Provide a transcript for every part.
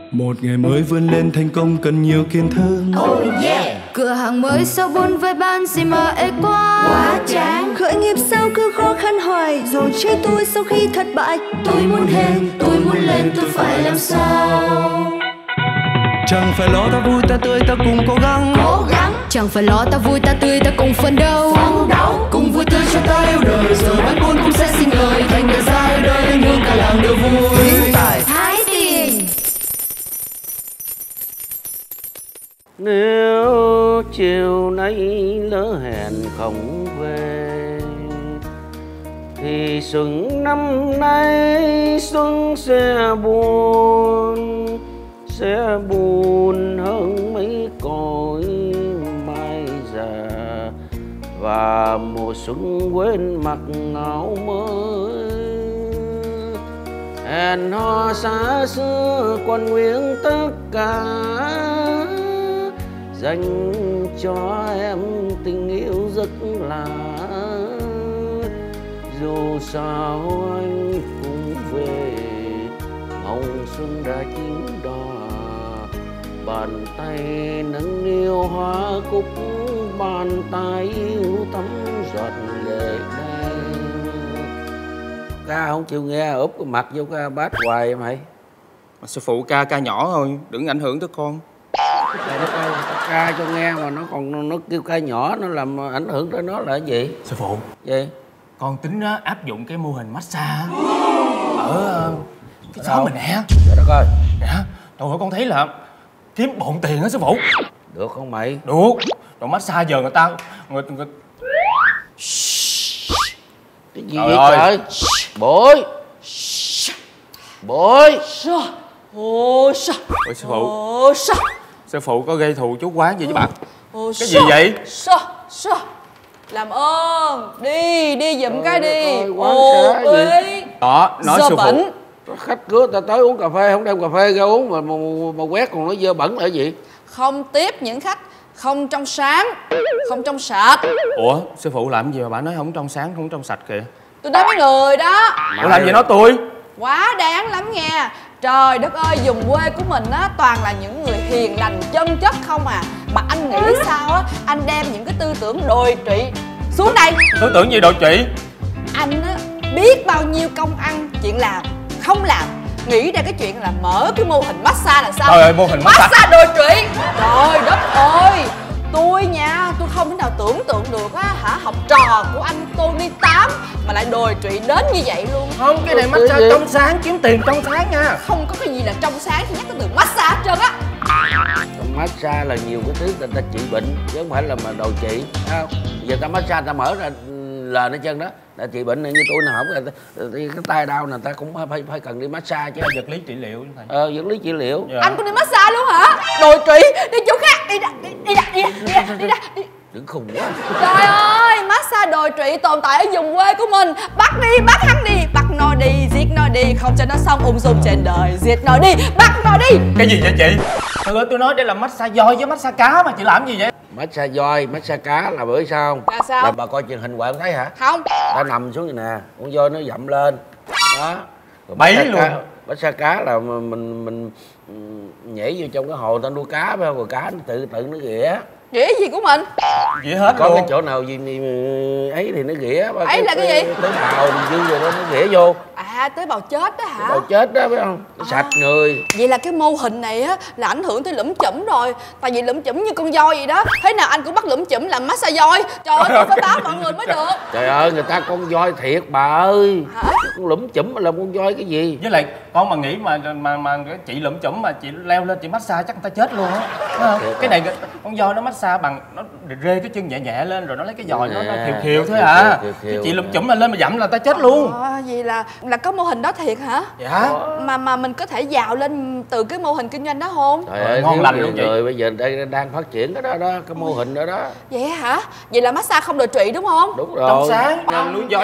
Một ngày mới vươn lên thành công cần nhiều kiên thương. Oh yeah. Cửa hàng mới sau 4 với bán gì mà ế quá chán. Khởi nghiệp sao cứ khó khăn hoài, rồi chơi tôi sau khi thất bại. Tôi muốn hên, tôi muốn lên, tôi phải làm sao? Chẳng phải lo ta vui ta tươi ta cùng cố gắng. Chẳng phải lo ta vui ta tươi ta cùng phấn đấu. Cùng vui tươi cho ta yêu đời, rồi bán buôn cũng sẽ sinh lời. Thành người ra đời lên hương cả làng đều vui. Hái tiền. Nếu chiều nay lỡ hẹn không về, thì xuân năm nay xuân sẽ buồn hơn mấy cõi mai già, và mùa xuân quên mặc áo mới. Hẹn hò xa xưa còn nguyên tất cả, dành cho em tình yêu rất lạ. Dù sao anh cũng về, mong xuân đã chín đỏ. Bàn tay nâng niu hoa cúc, bàn tay yêu thắm giọt lệ đây. Ca không chịu nghe, úp cái mặt vô ca bát hoài mày. Sư phụ ca nhỏ thôi, đừng ảnh hưởng tới con. Nó ca cho nghe mà nó còn nó kêu ca nhỏ, nó làm ảnh hưởng tới nó là cái gì? Sư phụ, gì? con tính áp dụng cái mô hình massage ở cái xóm mình nè. Trời đất ơi. Dạ, trời ơi con thấy là kiếm bộn tiền á sư phụ. Được không mày? Được. Rồi massage giờ người ta cái gì vậy trời? Bội Ôi sư phụ. Sư phụ có gây thù chú quán gì với bạn? Cái gì vậy? Làm ơn đi giùm cái đi. Đó, nói sư phụ. Khách cửa ta tới uống cà phê không đem cà phê ra uống mà quét còn nó dơ bẩn là cái gì? Không tiếp những khách không trong sáng, không trong sạch. Ủa sư phụ làm gì mà bạn nói không trong sáng, không trong sạch kìa? Tôi nói mấy người đó. Ủa làm gì nói tôi? Quá đáng lắm nha. Trời đất ơi, vùng quê của mình á toàn là những người hiền lành chân chất không à. Mà anh nghĩ sao á, anh đem những cái tư tưởng đồi trụy xuống đây. Tư tưởng gì đồi trụy? Anh á biết bao nhiêu công ăn chuyện làm không làm, nghĩ ra cái chuyện là mở cái mô hình massage là sao? Trời ơi, mô hình massage đồi trụy. Trời đất ơi, tôi không thể nào tưởng tượng được á hả, học trò của anh Tony 8 mà lại đồi trụy đến như vậy luôn. Không, cái này massage trong sáng, kiếm tiền trong sáng nha. Không có cái gì là trong sáng thì nhắc tới từ massage hết trơn á. Trong massage là nhiều cái thứ người ta trị bệnh chứ không phải là mà đồi trị, thấy không? Giờ ta massage ta mở ra lên ở chân đó là trị bệnh này, như tôi nào không cái tay đau này ta cũng phải cần đi massage chứ. Vật lý trị liệu thầy. Vật lý trị liệu. Dạ. Anh cũng đi massage luôn hả? Đồi trụy, đi chỗ khác, đi ra. Đừng khùng quá. Trời ơi, massage đồi trụy tồn tại ở vùng quê của mình. Bắt hắn đi, bắt nó đi, giết nó đi, không cho nó xong ung dung trên đời. Giết nó đi, bắt nó đi. Cái gì vậy chị? Trời ơi, tôi nói đây là massage voi với massage cá mà chị làm gì vậy? Massage voi, massage cá là bữa sao không? Là sao? Là bà coi truyền hình hoài không thấy hả? Không. Ta nằm xuống vậy nè, con voi nó dậm lên đó. Bấy luôn. Massage cá là mình nhảy vô trong cái hồ ta nuôi cá phải không? Rồi cá nó tự nó ghĩa. Ghĩa gì của mình? Ghĩa hết có luôn. Cái chỗ nào gì ấy thì nó ghĩa. Ấy là cái gì? Tế bào dương rồi đó nó ghĩa vô. À, tế bào chết đó hả? Tế bào chết đó phải không? Nó sạch người. Vậy là cái mô hình này á là ảnh hưởng tới lũm chủm rồi. Tại vì lũm chủm như con voi vậy đó, thế nào anh cũng bắt lũm chủm làm massage voi. Trời ơi, tôi phải báo mọi người mới được. Trời ơi, người ta con voi thiệt bà ơi. Hả? Con lũm chủm mà làm con voi cái gì? Với lại con mà nghĩ mà chị lụm chủm mà chị leo lên chị massage chắc người ta chết luôn á. Cái này con voi nó massage bằng nó rê cái chân nhẹ nhẹ lên rồi nó lấy cái dòi nó khiều thôi à. Chứ chị lụm chủm là lên mà dặm là ta chết luôn. Vậy là có mô hình đó thiệt hả? Dạ. Mà mình có thể giàu lên từ cái mô hình kinh doanh đó không? Trời ơi, ngon lành luôn chị. Người bây giờ đây đang phát triển cái đó cái mô hình đó đó. Vậy hả? Vậy là massage không đồi trụy đúng không? Đúng rồi. Trong sáng núi voi.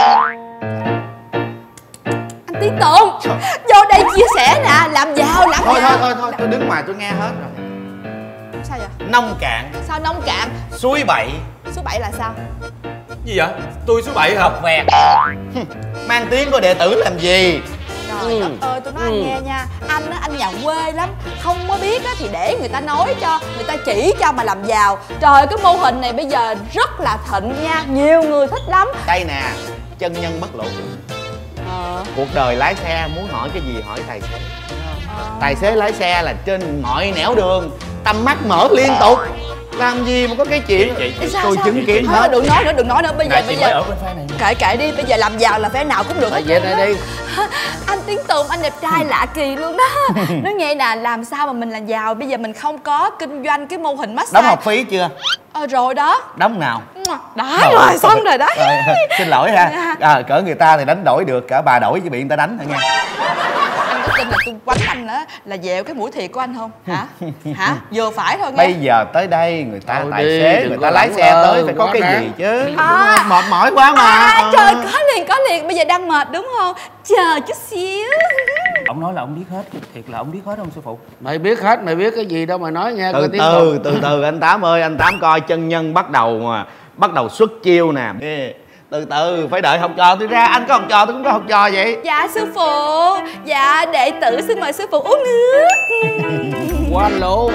Anh Tiến Tùng vô đây chia sẻ nè, làm giàu làm Thôi tôi đứng ngoài tôi nghe hết rồi. Sao vậy? Nông cạn. Sao nông cạn? Suối bậy. Số 7 là sao? Gì vậy? Tôi số 7 hả? Vẹt. Mang tiếng của đệ tử làm gì? Trời đất ơi, tôi nói anh nghe nha. Anh á, anh nhà quê lắm. Không có biết á thì để người ta nói cho, người ta chỉ cho mà làm giàu. Trời, cái mô hình này bây giờ rất là thịnh nha. Nhiều người thích lắm. Đây nè, chân nhân bất lộ. Cuộc đời lái xe muốn hỏi cái gì hỏi tài xế. Tài xế lái xe là trên mọi nẻo đường, tầm mắt mở liên tục. Làm gì mà có cái chuyện tôi chứng kiến hết. Đừng nói nữa. Bây giờ kệ đi, bây giờ làm giàu là phe nào cũng được. Về đây đi. Anh Tiến Tùng, anh đẹp trai lạ kỳ luôn đó. Nói nghe nè, làm sao mà mình là giàu? Bây giờ mình không có kinh doanh cái mô hình massage. Đóng học phí chưa? Rồi đó. Đóng nào? Đó rồi, xong rồi đó. Xin lỗi ha. Cỡ người ta thì đánh đổi được, cỡ bà đổi với bị người ta đánh thôi nha. Anh có tin là tôi quánh anh á là dẹo cái mũi thiệt của anh không? Hả? Vừa phải thôi nghe. Bây giờ tới đây người ta tài xế, người ta lái xe tới phải có cái gì chứ. Mệt mỏi quá mà. Trời, có liền. Bây giờ đang mệt đúng không? Chờ chút xíu. Ông nói là ông biết hết. Thiệt là ông biết hết không sư phụ? Mày biết hết, mày biết cái gì đâu mà nói nghe. Từ từ anh Tám ơi, anh Tám coi chân nhân bắt đầu xuất chiêu nè. Từ từ, phải đợi học trò tôi ra. Anh có học trò, tôi cũng có học trò vậy. Dạ sư phụ. Dạ đệ tử xin mời sư phụ uống nước. Quá lố.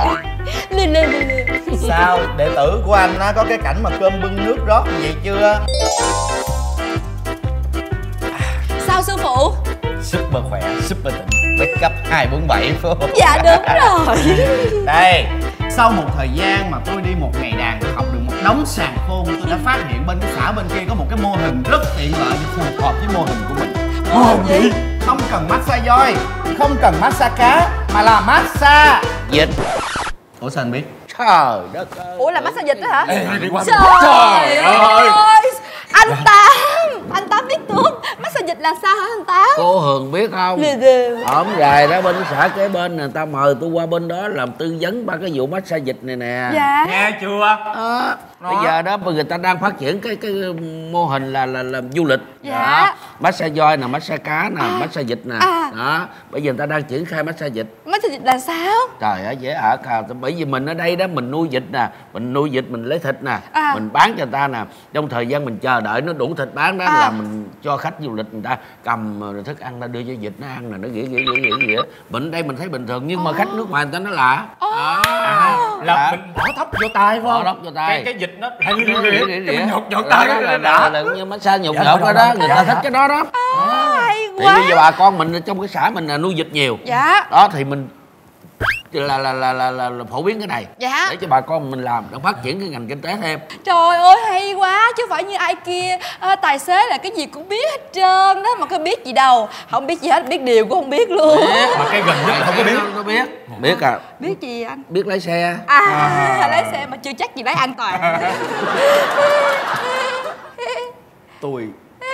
Sao, đệ tử của anh á có cái cảnh mà cơm bưng nước rót như vậy chưa? Sao sư phụ? Super khỏe, super tỉnh. Make up 247 phải không? Dạ đúng rồi. Đây, sau một thời gian mà tôi đi một ngày đàn, tôi học được một đống sàn khôn. Tôi đã phát hiện bên cái xã bên kia có một cái mô hình rất tiện lợi và phù hợp với mô hình của mình. Mô hình gì? Không cần massage voi, không cần massage cá, mà là massage Dịch. Ủa sao anh biết? Trời đất ơi. Ủa là massage dịch đó hả? Đi qua. Trời ơi. Anh Tám biết tướng. Massage dịch là sao hả anh Tám? Cô Hường biết không? Ổn dài đó, bên xã kế bên người ta mời tôi qua bên đó làm tư vấn ba cái vụ massage dịch này nè. Dạ. Nghe chưa? Bây giờ đó người ta đang phát triển cái mô hình là du lịch. Dạ. Massage voi nè, massage cá nè, massage dịch nè. Đó, bây giờ người ta đang triển khai massage dịch. Massage dịch là sao? Trời ơi, dễ ở bởi vì mình ở đây đó, mình nuôi vịt nè, mình lấy thịt nè, mình bán cho người ta nè. Trong thời gian mình chờ đợi nó đủ thịt bán đó là mình cho khách du lịch người ta cầm thức ăn ra đưa cho vịt nó ăn, là nó ghĩa. Mình đây mình thấy bình thường nhưng mà khách nước ngoài người ta nói lạ. Là mình bỏ thóc vô tay phải không? Bỏ thóc vô tay. Cái vịt nó Ghĩa. nhột tay là như massage nhột đó, người ta thích cái đó đó. Hay Thì quá. bây giờ bà con mình trong cái xã mình là nuôi vịt nhiều. Dạ. Đó thì mình là phổ biến cái này. Dạ. Để cho bà con mình làm để phát triển cái ngành kinh tế thêm. Trời ơi hay quá, chứ phải như ai kia tài xế là cái gì cũng biết hết trơn đó, mà có biết gì đâu. Không biết gì hết, biết điều cũng không biết luôn. Mà cái gần nhất là không có biết. Nó biết à. Biết gì anh? Biết lái xe. Lái xe mà chưa chắc gì lái an toàn. Tôi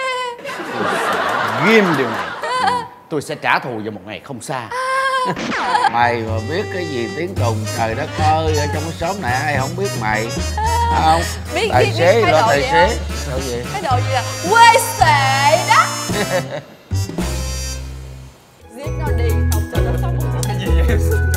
ghim điều này. Tôi sẽ trả thù vào một ngày không xa. Mày mà biết cái gì Tiến Tùng, trời đất ơi, ở trong cái xóm này ai không biết mày. Không? Tài xế là tài xế. Sao vậy? Cái đồ gì là quê xệ đó. Giết nó đi, không cho nó sống. Cái gì vậy?